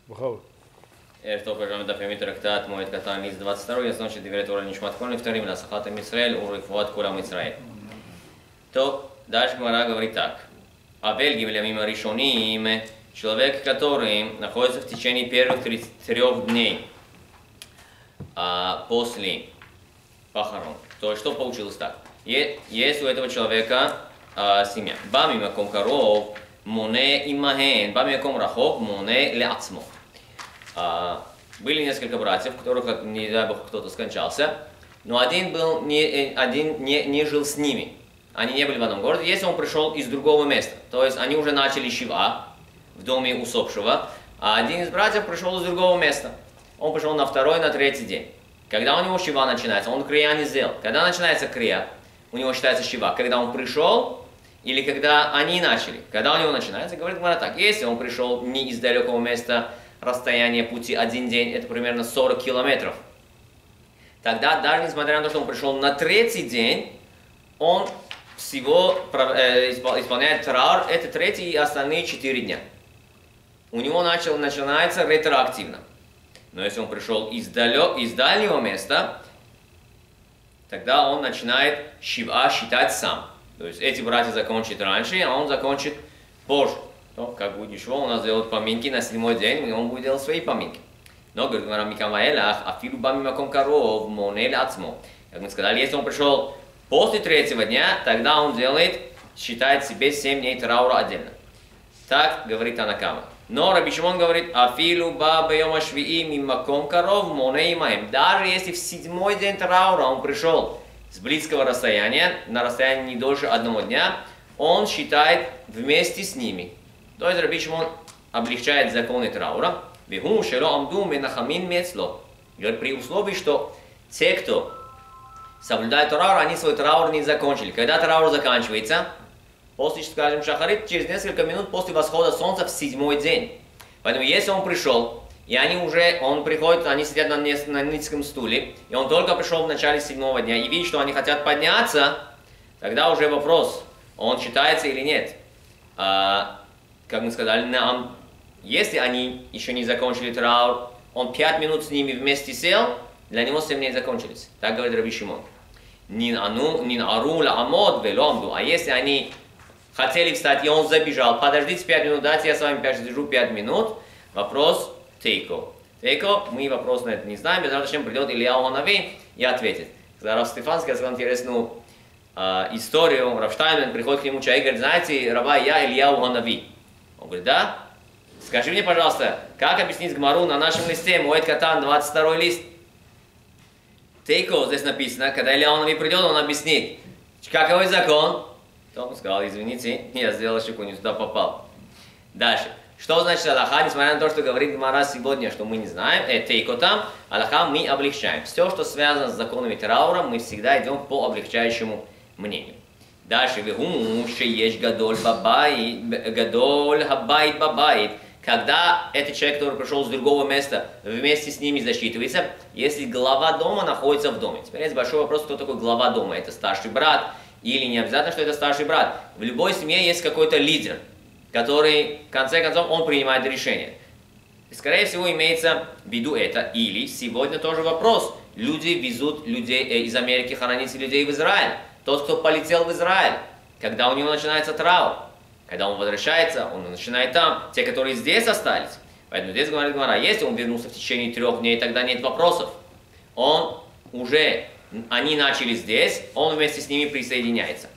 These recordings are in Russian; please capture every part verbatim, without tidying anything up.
בכבוד. ערב טוב, פרשם דף טרקטט מועד קטן ליס двадцать второй, יסון שדברי תורה לנשמת כל הנפטרים, להצלחת עם ישראל ולרפואת כל עם ישראל. То, дальше Гмара говорит так. Авель гимлямим решоним, человек, который находится в течение первых трех дней а, после похорон. То есть, что получилось так? Есть у этого человека а, семья. Бами маком коров, моне имахен, бами маком рахок, моне ляцмо. Были несколько братьев, у которых, не дай бог, кто-то скончался, но один, был не, один не, не жил с ними. Они не были в одном городе, если он пришел из другого места. То есть они уже начали шива в доме усопшего, а один из братьев пришел из другого места. Он пришел на второй, на третий день. Когда у него шива начинается, он крия не сделал. Когда начинается крия, у него считается шива. Когда он пришел или когда они начали. Когда у него начинается, говорит Гмара так. Если он пришел не из далекого места, расстояние пути один день, это примерно сорок километров. Тогда, даже несмотря на то, что он пришел на третий день, он всего э, исполняет траур, это третий и остальные четыре дня. У него начал, начинается ретроактивно. Но если он пришел из, далек, из дальнего места, тогда он начинает шива считать сам. То есть эти братья закончат раньше, а он закончит позже. То, как будет Ишво, у нас делают поминки на седьмой день, и он будет делать свои поминки. Но, говорит Гмара, Микамаэлах, афилу бами маком коров, монель ацмо. Как мы сказали, если он пришел после третьего дня, тогда он делает, считает себе семь дней траура отдельно. Так говорит Танакама. Но Раби Шимон говорит, афилу ба бейома швии мимаком коров, моней маем. Даже если в седьмой день траура он пришел с близкого расстояния, на расстоянии не дольше одного дня, он считает вместе с ними. То есть Раби Шимон облегчает законы траура. Говорит, при условии, что те, кто соблюдает траур, они свой траур не закончили. Когда траур заканчивается, после, скажем, шахарит, через несколько минут после восхода солнца в седьмой день. Поэтому если он пришел, и они уже, он приходит, они сидят на, на низком стуле, и он только пришел в начале седьмого дня, и видит, что они хотят подняться, тогда уже вопрос, он считается или нет. А, как мы сказали, нам, если они еще не закончили траур, он пять минут с ними вместе сел, для него семь дней закончились. Так говорит Раби Шимон. Нин ару ла амод веломду. А если они хотели встать, и он забежал, подождите пять минут, дайте я с вами подержу пять минут. Вопрос тейко. Тейко, мы вопрос на это не знаем, без того, чем придет Ильяу Ханави и ответит. Когда Рав Стефанский рассказал интересную э, историю, Рав Штайнман приходит к нему человек и говорит, знаете, раба, я Ильяу Ханави. Он говорит, да? Скажи мне, пожалуйста, как объяснить Гмару на нашем листе, Моэд Катан, двадцать второй лист? Тейко, здесь написано, когда Ильяу Ханави придет, он объяснит, какой закон? То он сказал, извините, я сделал ошибку, не туда попал. Дальше. Что значит Аллаха, несмотря на то, что говорит Гмара сегодня, что мы не знаем, э, Тейко там, Аллаха мы облегчаем. Все, что связано с законами траура, мы всегда идем по облегчающему мнению. Дальше, вегуму шееш гадоль бабайт, гадоль хабайт бабайт. Когда этот человек, который пришел с другого места, вместе с ними засчитывается, если глава дома находится в доме. Теперь есть большой вопрос, кто такой глава дома. Это старший брат или не обязательно, что это старший брат. В любой семье есть какой-то лидер, который, в конце концов, он принимает решение. Скорее всего, имеется в виду это. Или сегодня тоже вопрос. Люди везут людей э, из Америки хоронить людей в Израиль. Тот, кто полетел в Израиль, когда у него начинается траур. Когда он возвращается, он начинает там. Те, которые здесь остались. Поэтому здесь говорит Гмара, если он вернулся в течение трех дней, тогда нет вопросов. Он уже, они начали здесь, он вместе с ними присоединяется.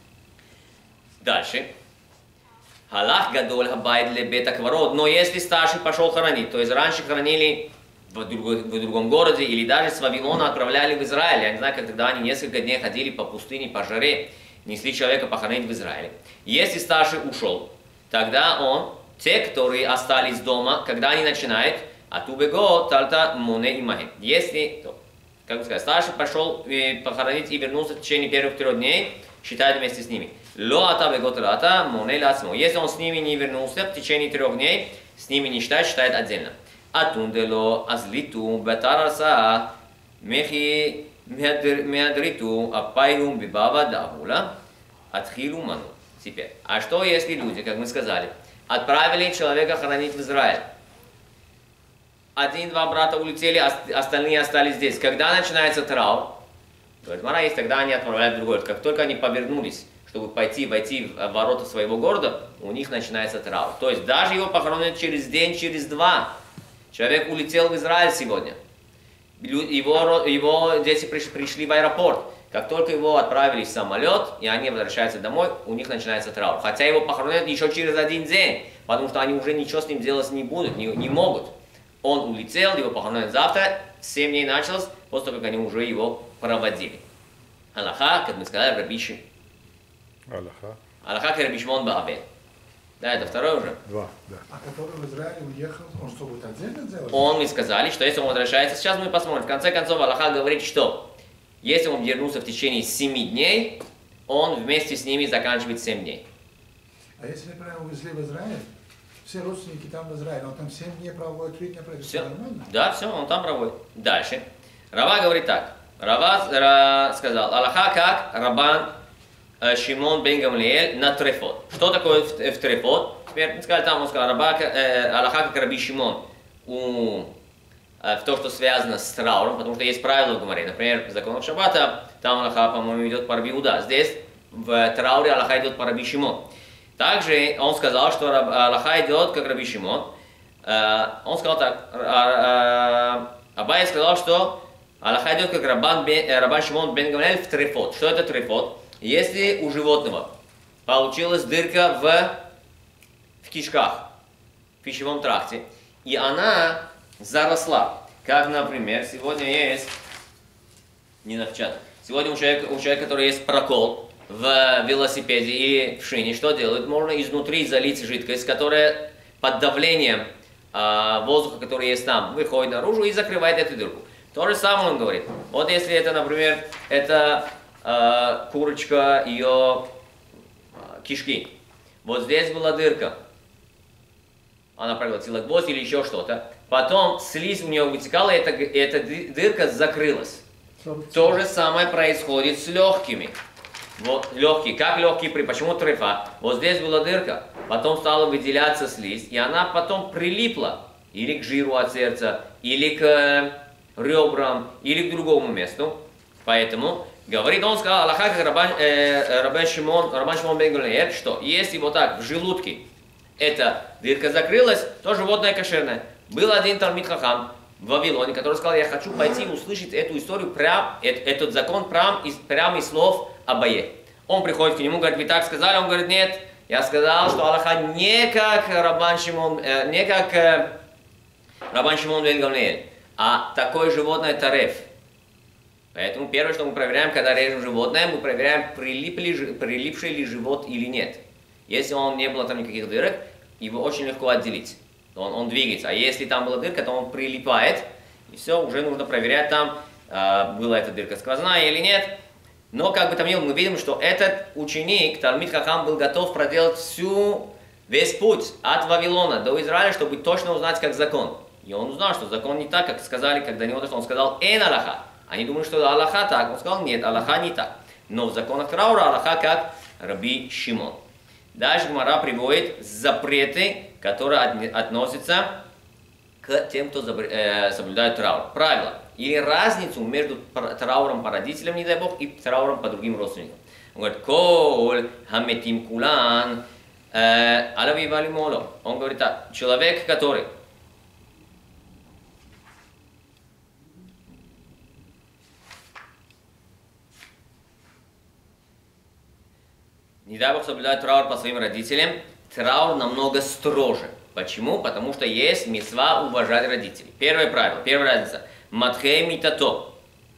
Дальше. Халах гадоль хабайт лебет акварод. Но если старший пошел хоронить, то есть раньше хоронили в, другой, в другом городе, или даже с Вавилона отправляли в Израиль. Я не знаю, как тогда они несколько дней ходили по пустыне, по жаре, несли человека похоронить в Израиле. Если старший ушел, тогда он, те, которые остались дома, когда они начинают, атубего тальта моне имахи. Если, то, как бы сказать, старший пошел похоронить и вернулся в течение первых трех дней, считает вместе с ними. Ло атабего тальта моне лацмо. Если он с ними не вернулся в течение трех дней, с ними не считает, считает отдельно. Атундело азлиту бетараса мехи меадриту апайхум бибава давула атхилу ману. Теперь, а что если люди, как мы сказали, отправили человека хоронить в Израиль? один-два брата улетели, остальные остались здесь. Когда начинается траур, говорит Мара, есть, тогда они отправляют в другой город. Как только они повернулись, чтобы пойти, войти в ворота своего города, у них начинается траур. То есть даже его похоронят через день, через два. Человек улетел в Израиль сегодня. Его, его дети пришли, пришли в аэропорт. Как только его отправили в самолет, и они возвращаются домой, у них начинается траур. Хотя его похоронят еще через один день, потому что они уже ничего с ним делать не будут, не, не могут. Он улетел, его похоронят завтра, семь дней началось, после того, как они уже его проводили. Аллаха, как мы сказали, Раби Шимон. Аллаха. Аллаха, как Раби Шимон бе-Авель. Да, это второй уже. Два, да. А который в Израиле уехал, он что, будет отдельно делать? Он, мы сказали, что если он возвращается, сейчас мы посмотрим. В конце концов, Аллаха говорит, что если он вернулся в течение семи дней, он вместе с ними заканчивает семь дней. А если прямо увезли в Израиль, все родственники там в Израиле, он там семь дней проводит, три дня проводит, Все. нормально? Да, все, он там проводит. Дальше. Рава говорит так. Рава ра, сказал, Аллаха как Рабан э, Шимон бен Гамлиэль на Трефот. Что такое в, в Трефот? Теперь, сказали, там он сказал, Раба, э, Аллаха как Раби Шимон у, э, в то, что связано с трауром, потому что есть правила в Гемаре. Например, в законах Шаббата, там Аллаха, по-моему, идет по Раби Иуда. Здесь в трауре Аллаха идет по Раби Шимон. Также он сказал, что Аллаха идет как Раби Шимон. Э, он сказал так, э, э, Абай сказал, что Аллаха идет как Рабан, бен, Рабан Шимон бен Гамлиэль в Трефот. Что это Трефот? Если у животного получилась дырка в, в кишках, в пищевом тракте, и она заросла, как, например, сегодня есть, не на чат, сегодня у человека, у человека, который есть прокол в велосипеде или в шине, что делают? Можно изнутри залить жидкость, которая под давлением а, воздуха, который есть там, выходит наружу и закрывает эту дырку. То же самое он говорит. Вот если это, например, это э, курочка, ее э, кишки. Вот здесь была дырка. Она проглотила гвоздь или еще что-то. Потом слизь у нее вытекала, и эта, эта дырка закрылась. То же самое происходит с легкими. Вот легкие. Как легкие? Почему трефа? Вот здесь была дырка. Потом стала выделяться слизь, и она потом прилипла. Или к жиру от сердца, или к ребрам или к другому месту. Поэтому, говорит, он сказал, Аллаха, как Рабан, э, Рабан Шимон, Рабан Шимон бен Гамлиэль, что если вот так в желудке эта дырка закрылась, то животное кошерное. Был один Талмид Хахам в Вавилоне, который сказал, я хочу пойти услышать эту историю, прям, этот закон прям из, прямо из слов Абае. Он приходит к нему, говорит, вы так сказали? Он говорит, нет, я сказал, что Аллаха не как Рабан Шимон, э, не как э, Рабан Шимон бен Гамлиэль, а такое животное тареф. Поэтому первое, что мы проверяем, когда режем животное, мы проверяем, прилипли, прилипший ли живот или нет. Если он не было там никаких дырок, его очень легко отделить. Он, он двигается. А если там была дырка, то он прилипает. И все, уже нужно проверять там, э, была эта дырка сквозная или нет. Но как бы там ни было, мы видим, что этот ученик, Талмид Хахам, был готов проделать всю, весь путь от Вавилона до Израиля, чтобы точно узнать, как закон. И он узнал, что закон не так, как сказали, когда не он сказал «Эн Аллаха». Они думали, что Аллаха так. Он сказал «Нет, Аллаха не так». Но в законах траура Аллаха как Раби Шимон. Дальше Гмара приводит запреты, которые относятся к тем, кто соблюдает траур. Правило. Или разницу между трауром по родителям, не дай Бог, и трауром по другим родственникам. Он говорит «Коль хаметим кулан алави валимоло». Он говорит так. Человек, который не дай Бог соблюдает траур по своим родителям, траур намного строже. Почему? Потому что есть мицва уважать родителей. Первое правило, первая разница. Матхей митато.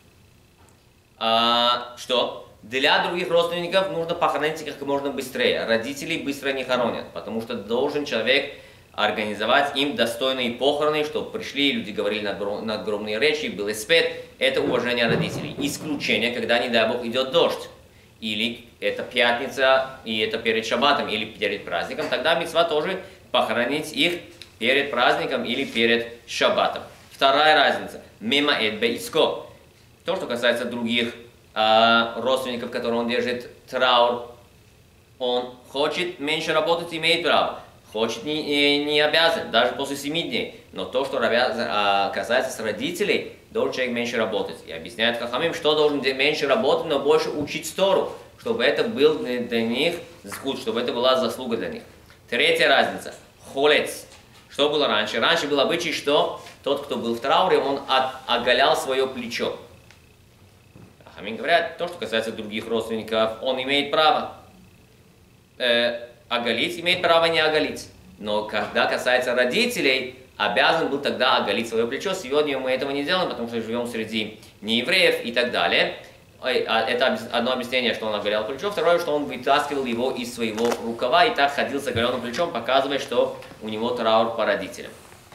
А, что? Для других родственников нужно похоронить их как можно быстрее. Родителей быстро не хоронят, потому что должен человек организовать им достойные похороны, чтобы пришли, люди говорили надгробные речи, был эспет. Это уважение родителей. Исключение, когда, не дай Бог, идет дождь. Или это пятница, и это перед шаббатом, или перед праздником, тогда мицва тоже похоронить их перед праздником или перед шаббатом. Вторая разница. Мемаэд беиско. То, что касается других э, родственников, которые он держит траур, он хочет меньше работать, имеет право. хочет, не, не обязан, даже после семи дней. Но то, что касается с родителей, должен человек меньше работать. И объясняет Хахамим, что должен меньше работать, но больше учить Тору, чтобы это был для них зкут, чтобы это была заслуга для них. Третья разница. Холец. Что было раньше? Раньше был обычай, что тот, кто был в трауре, он от, оголял свое плечо. Хахамим говорят, то, что касается других родственников, он имеет право э, оголить, имеет право не оголить. Но когда касается родителей, обязан был тогда оголить свое плечо. Сегодня мы этого не делаем, потому что живем среди неевреев и так далее. Это одно объяснение, что он оголял плечо. Второе, что он вытаскивал его из своего рукава и так ходил с оголенным плечом, показывая, что у него траур по родителям.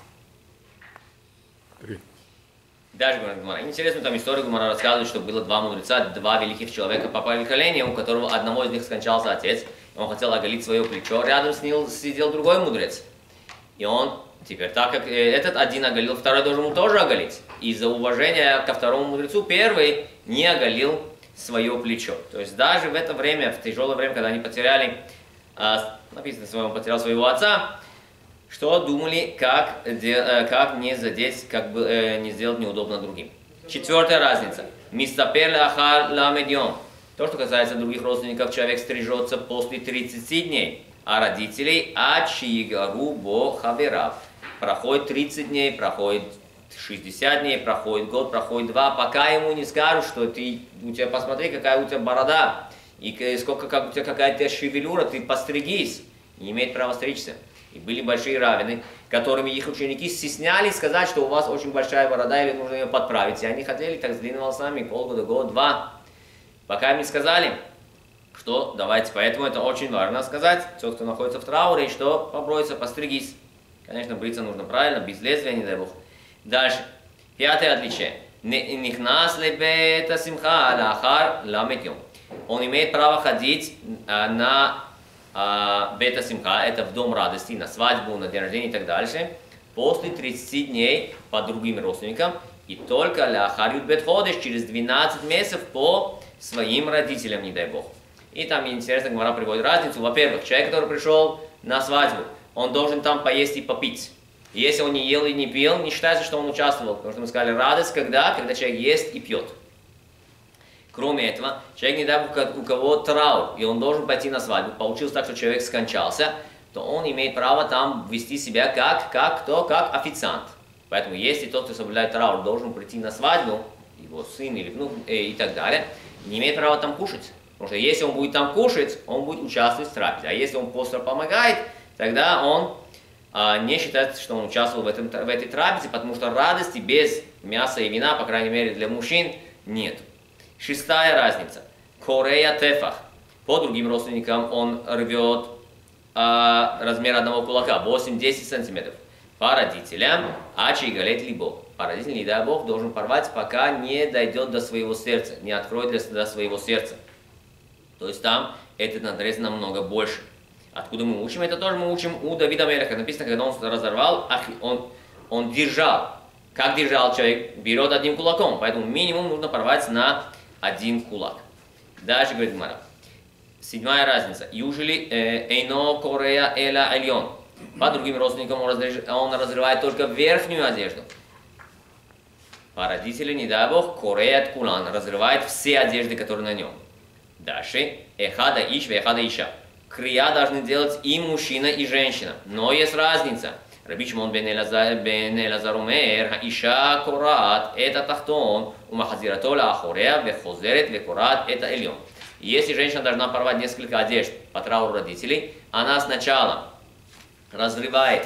Три. Даже Гумара. Интересную там историю Гумара рассказывает, что было два мудреца, два великих человека по поколению, у которого одного из них скончался отец. Он хотел оголить свое плечо. Рядом с ним сидел другой мудрец. И он теперь, так как этот один оголил, второй должен ему тоже оголить. Из-за уважения ко второму мудрецу первый не оголил свое плечо. То есть даже в это время, в тяжелое время, когда они потеряли, написано, что он потерял своего отца, что думали, как, как не задеть, как бы не сделать неудобно другим. Четвертая разница. Мистапер лахар ламедьон. То, что касается других родственников, человек стрижется после тридцати дней, а родителей ачигару бо хаверав. Проходит тридцать дней, проходит шестьдесят дней, проходит год, проходит два, пока ему не скажут, что ты, у тебя посмотри, какая у тебя борода, и сколько, как, у тебя какая-то шевелюра, ты постригись, не имеет права стричься. И были большие раввины, которыми их ученики стеснялись сказать, что у вас очень большая борода или нужно ее подправить. И они хотели так с длинными волосами полгода, год, два. Пока им не сказали, что давайте, поэтому это очень важно сказать, тот, кто находится в трауре, что побройся, постригись. Конечно, бриться нужно правильно, без лезвия, не дай бог. Дальше. Пятое отличие. Нихнас лебета симха лахар ламетьем. Он имеет право ходить на бета симха, это в дом радости, на свадьбу, на день рождения и так дальше, после тридцати дней по другим родственникам, и только лахар ют ходишь через двенадцать месяцев по своим родителям, не дай бог. И там интересно, Гмара приводит разницу. Во-первых, человек, который пришел на свадьбу, он должен там поесть и попить. Если он не ел и не пил, не считается, что он участвовал. Потому что мы сказали, радость когда? Когда человек ест и пьет. Кроме этого, человек, не дай бог, у кого траур, и он должен пойти на свадьбу, получилось так, что человек скончался, то он имеет право там вести себя как, как, кто, как официант. Поэтому если тот, кто соблюдает траур, должен прийти на свадьбу, его сын или внук э, и так далее, не имеет права там кушать. Потому что если он будет там кушать, он будет участвовать в трапезе. А если он просто помогает, тогда он а, не считается, что он участвовал в, этом, в этой трапезе, потому что радости без мяса и вина, по крайней мере для мужчин, нет. Шестая разница. Корея тефах. По другим родственникам он рвет а, размер одного кулака, восемь-десять сантиметров. По родителям, ачи галет либо. По родителям, не дай бог, должен порвать, пока не дойдет до своего сердца, не откроет для, до своего сердца. То есть там этот надрез намного больше. Откуда мы учим? Это тоже мы учим у Давида Мелеха. Написано, когда он разорвал, он, он держал. Как держал человек? Берет одним кулаком. Поэтому минимум нужно порвать на один кулак. Дальше говорит Гмара. Седьмая разница. Южели эйно корея эла альон. По другим родственникам он разрывает, он разрывает только верхнюю одежду. По родителям, не дай бог, корея кулан разрывает все одежды, которые на нем. Дальше. Эхада иш, эхада иша. Крия должны делать и мужчина, и женщина. Но есть разница. Раби Шимон бен Элазар умер, иша корат, это тахтон, умахазирато лаахорея, вехозерет, векорат, это эльон. Если женщина должна порвать несколько одежд по трауру родителей, она сначала разрывает,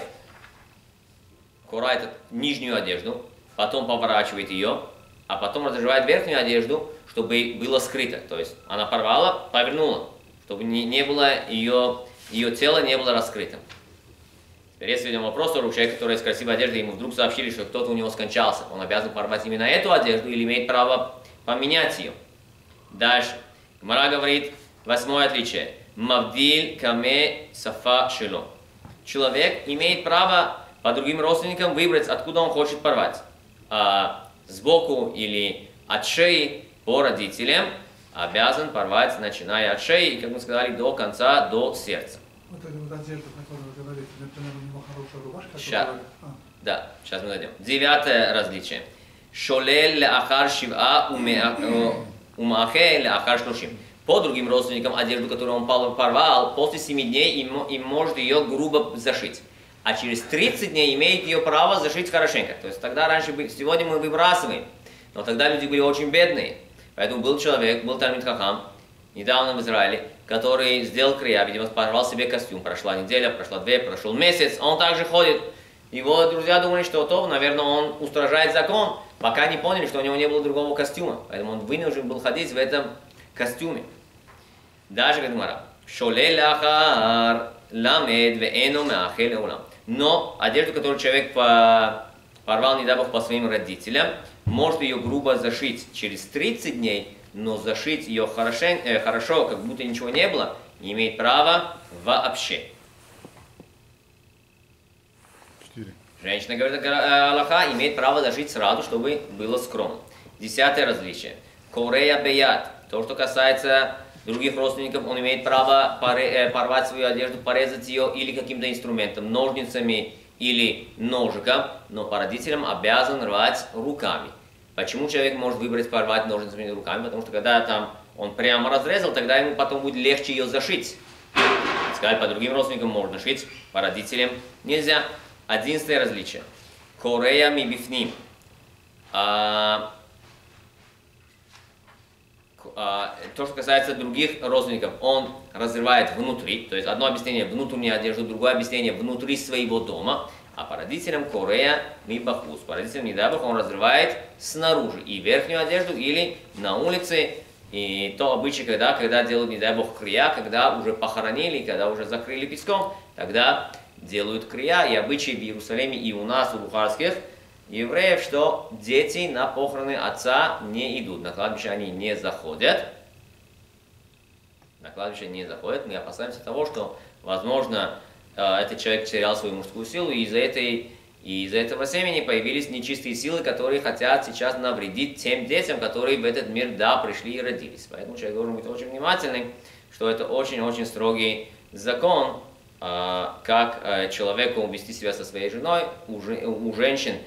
корает нижнюю одежду, потом поворачивает ее, а потом разрывает верхнюю одежду, чтобы было скрыто. То есть она порвала, повернула, чтобы не, не было ее, ее тело не было раскрытым. Теперь если видим вопрос, у человека, который с красивой одеждой, ему вдруг сообщили, что кто-то у него скончался, он обязан порвать именно эту одежду или имеет право поменять ее. Дальше. Гмара говорит, восьмое отличие. Мавдиль каме сафа шело. Человек имеет право по другим родственникам выбрать, откуда он хочет порвать. А, сбоку или от шеи по родителям обязан порвать, начиная от шеи, и, как мы сказали, до конца, до сердца. Вот это вот одежда, о которой вы говорите. например, у него хорошая рубашка. Ща. которая- а, Да, сейчас мы найдем. Девятое различие. Шолель леахар шива умахе леахар шлушим. По другим родственникам одежду, которую он порвал, после семи дней им, им может ее грубо зашить. А через тридцать дней имеет ее право зашить хорошенько. То есть тогда раньше, сегодня мы выбрасываем, но тогда люди были очень бедные. Поэтому был человек, был Талмид Хахам, недавно в Израиле, который сделал крия, видимо, порвал себе костюм. Прошла неделя, прошла две, прошел месяц, он также ходит. Его друзья думали, что то, наверное, он устражает закон, пока не поняли, что у него не было другого костюма. Поэтому он вынужден был ходить в этом костюме. Даже говорит Гмара, шолель лахар ламед веэно меахель улам. Но одежду, которую человек порвал, не дай Бог, по своим родителям, может ее грубо зашить через тридцать дней, но зашить ее хорошо, э, хорошо, как будто ничего не было, не имеет права вообще. Четыре. Женщина, говорит Аллаха, имеет право зашить сразу, чтобы было скромно. Десятое различие. Корея беят. То, что касается других родственников, он имеет право порвать свою одежду, порезать ее или каким-то инструментом, ножницами или ножиком, но по родителям обязан рвать руками. Почему человек может выбрать порвать ножницами или руками? Потому что когда там он прямо разрезал, тогда ему потом будет легче ее зашить. Сказать, по другим родственникам можно шить, по родителям нельзя. Одиннадцатое различие. Корея мибифним. А, а, то, что касается других родственников, он разрывает внутри, то есть одно объяснение внутреннюю одежду, другое объяснение внутри своего дома, а по родителям Корея мибахус. По родителям, не дай Бог, он разрывает снаружи и верхнюю одежду или на улице. И то обычай, когда, когда делают, не дай Бог, крия, когда уже похоронили, когда уже закрыли песком, тогда делают крия. И обычаи в Иерусалиме и у нас, у бухарских евреев, что дети на похороны отца не идут. На кладбище они не заходят. На кладбище не заходят. Мы опасаемся того, что, возможно, этот человек терял свою мужскую силу, и из-за этой И из-за этого семени появились нечистые силы, которые хотят сейчас навредить тем детям, которые в этот мир, да, пришли и родились. Поэтому человек должен быть очень внимательным, что это очень-очень строгий закон, как человеку вести себя со своей женой. У женщин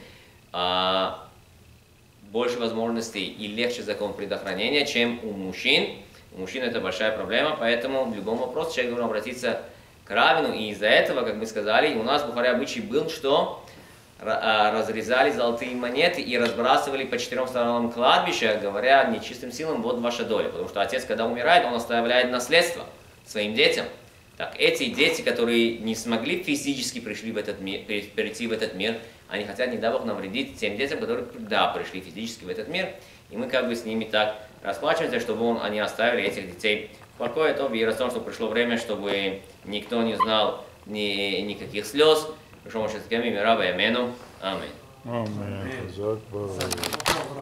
больше возможностей и легче закон предохранения, чем у мужчин. У мужчин это большая проблема, поэтому в любом вопросе человек должен обратиться к раввину. И из-за этого, как мы сказали, у нас в Бухаре обычай был, что разрезали золотые монеты и разбрасывали по четырем сторонам кладбища, говоря нечистым силам, вот ваша доля. Потому что отец, когда умирает, он оставляет наследство своим детям. Так, эти дети, которые не смогли физически пришли в этот мир, перейти в этот мир, они хотят, не дай Бог, навредить тем детям, которые, да, пришли физически в этот мир. И мы как бы с ними так расплачиваемся, чтобы он, они оставили этих детей в покое. То в Иерусалим, что пришло время, чтобы никто не знал ни, никаких слез. Пришел Моше Цадками, мира б'ямену. Аминь. Аминь.